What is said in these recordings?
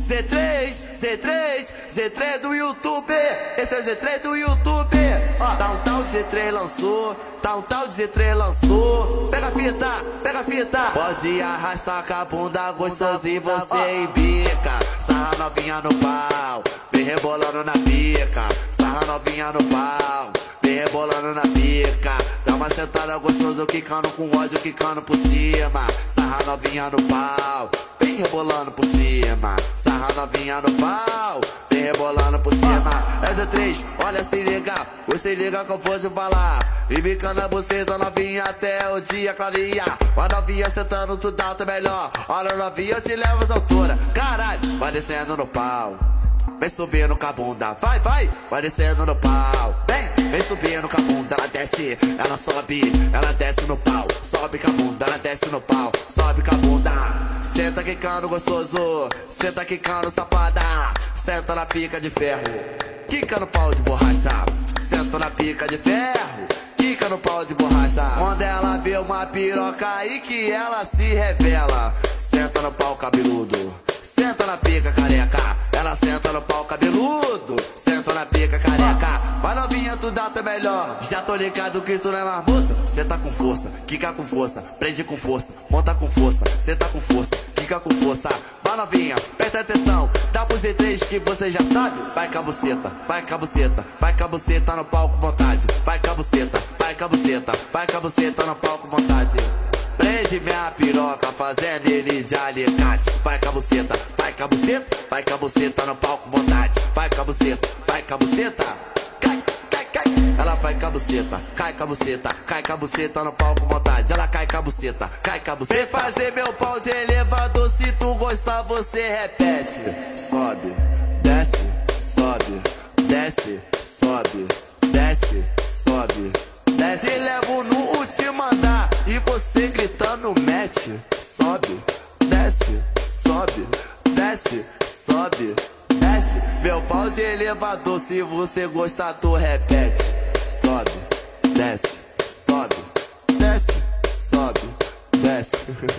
Z3 do YouTube. Esse é o Z3 do YouTube. Ó, tá um tal de Z3 lançou. Tá um tal de Z3 lançou. Pega a fita, pega a fita. Pode arrastar com a bunda gostosa e você embica. Sarra novinha no pau, vem rebolando na pica. Sarra novinha no pau, vem rebolando na pica. Dá uma sentada gostoso, quicando com ódio, quicando por cima. Sarra novinha no pau, vem rebolando por cima. Sarra novinha no pau, vem rebolando por cima. É Z3, olha se liga, você liga que eu vou te falar. E bicando a buceta novinha até o dia clarear. A novinha sentando tudo alto é melhor. Olha novinha, eu te levo às alturas. Caralho, vai descendo no pau, vem subindo com a bunda, vai, vai, vai descendo no pau. Vem subindo com a bunda, ela desce, ela sobe, ela desce no pau. Sobe com a bunda, ela desce no pau, sobe com a bunda. Senta quicando gostoso, senta quicando safada. Senta na pica de ferro, quica no pau de borracha. Senta na pica de ferro, quica no pau de borracha. Quando ela vê uma piroca aí que ela se revela. Senta no pau cabeludo, senta na pica careca. Ela senta no pau cabeludo, senta na pica careca. Mas novinha, tu dá até melhor. Já tô ligado que tu não é mais moça. Senta com força, quica com força, prende com força, monta com força, senta com força, quica com força. Vai novinha, presta atenção, dá pro Z3 que você já sabe. Vai com a buceta, vai com a buceta, vai com a buceta no pau com vontade. Vai com a buceta, vai com a buceta, vai com a buceta no pau com vontade. Prende minha piroca fazendo ele de alicate. Vai com a buceta, vai com a buceta, vai com a buceta no pau com vontade. Vai com a buceta, vai com a buceta. Cai, cai, cai. Ela vai com a buceta, cai com a buceta, cai com a buceta no pau com vontade. Ela cai com a buceta, cai com a buceta. Vem fazer meu pau de elevador, se tu gostar você repete. Sobe, desce, sobe, desce, sobe, desce, sobe, desce. Te levo no último andar e você gritando mete. Sobe, desce, sobe, desce, sobe, desce. Meu pau de elevador, se você gostar tu repete. Sobe, desce, sobe, desce, sobe, desce.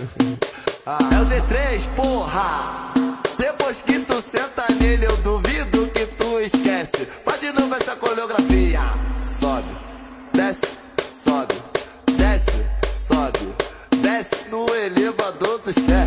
É o Z3, porra. Depois que tu senta nele eu duvido que tu esquece. Faz de novo essa coreografia. Sobe, desce, sobe, desce, sobe, desce no elevador do chefe.